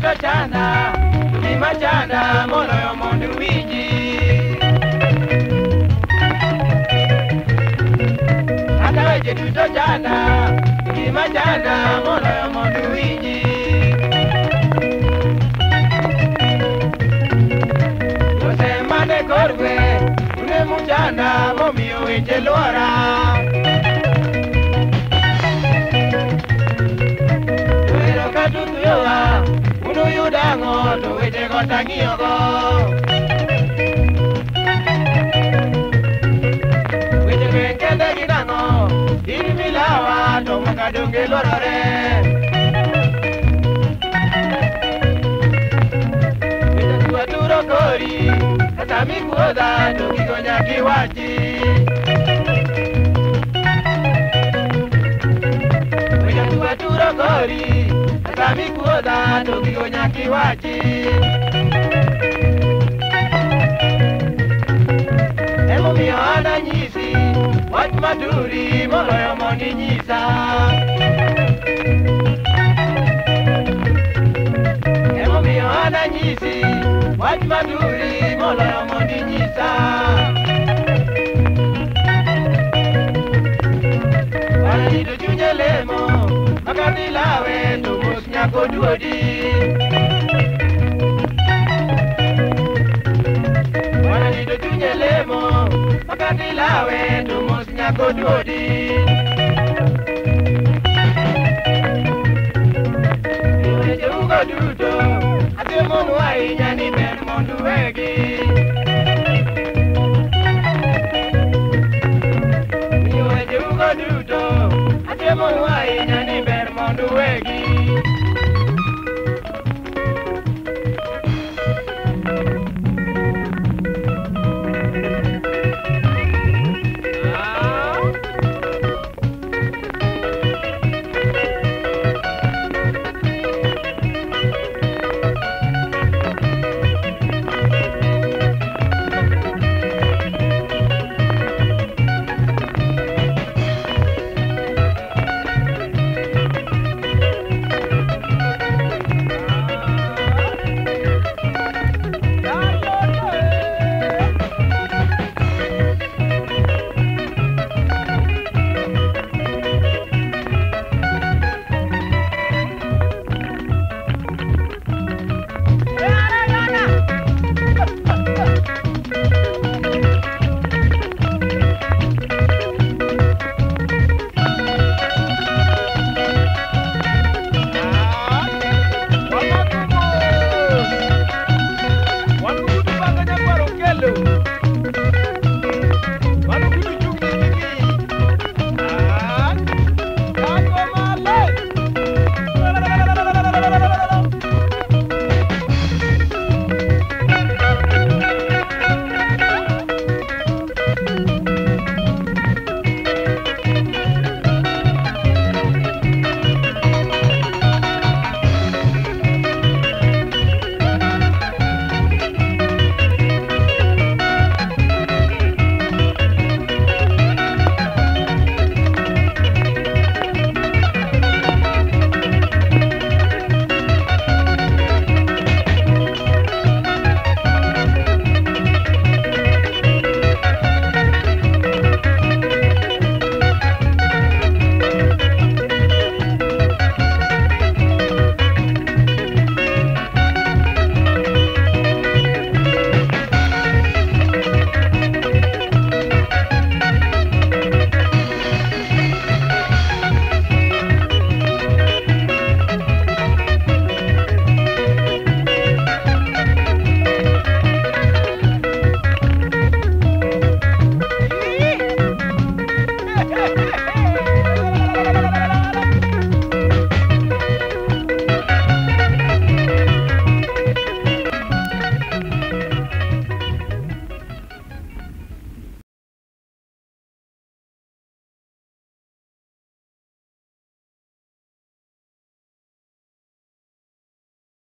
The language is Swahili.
duto chanda, gima chanda moloyo mondo winji. Kata weche duto chanda, gima chanda moloyo mondo winji. Yosemane korwe, une muchanda momiyo weche luora. Uno yudango to weche go tang'iyogo. Weche go kende gidango, in milawa to muka donge lorore. Weche tuwa turo kori, kata mikuoda to gigo nyaki wachi. Weche tuwa turo kori, kami kuoda to gigo nyaki wachi. Emomiyo ana nyisi wach maturi moloyo mondi nyisa. Emomiyo ana nyisi wach maturi moloyo mondi nyisa. Wananido chunye lemo makani lawe to nyako duodi. Wananido chunye lemo makani lawe to nyako duodi.